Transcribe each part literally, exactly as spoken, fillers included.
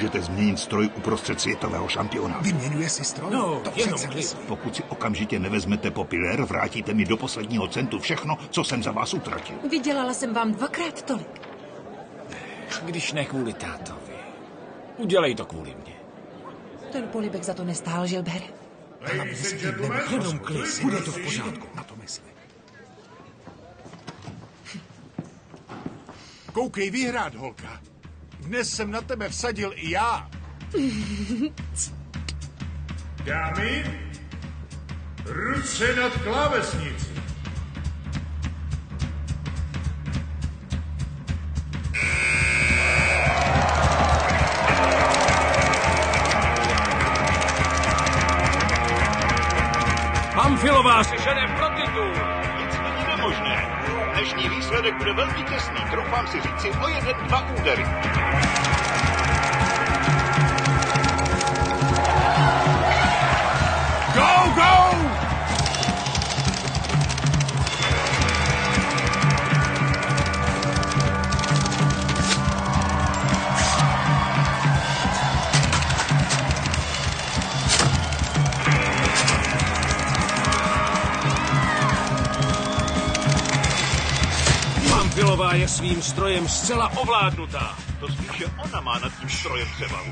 nemůžete změnit stroj uprostřed světového šampiona. Vyměňuje si stroj? No, to jenom přece Pokud si okamžitě nevezmete popíler, vrátíte mi do posledního centu všechno, co jsem za vás utratil. Vydělala jsem vám dvakrát tolik. Když ne kvůli tátovi. Udělej to kvůli mně. Ten polibek za to nestál, Gilbert. Jenom klid. Bude to v pořádku, na to mysli. Koukej vyhrát, holka. Dnes jsem na tebe vsadil i já. Dámy, ruce nad klávesnici. Pamfilová si žene pro titul. Nic není nemožné. Dnešní výsledek bude velmi těsný. Troufám si říci o jeden, dva údery. Go, go! Pamfilová je svým strojem zcela ovládnutá. To spíše ona má nad tím strojem převahu.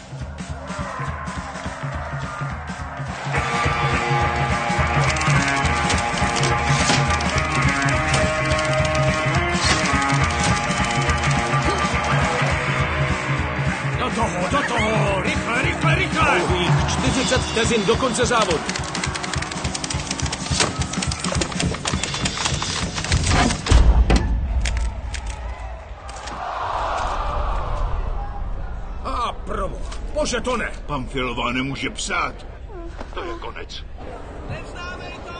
Do toho, do toho! Rychle, rychle, rychle! Pouhých čtyřicet vteřin do konce závodu. A promo. Bože, to ne! Pamfilová nemůže psát. To je konec. Nevzdávej to!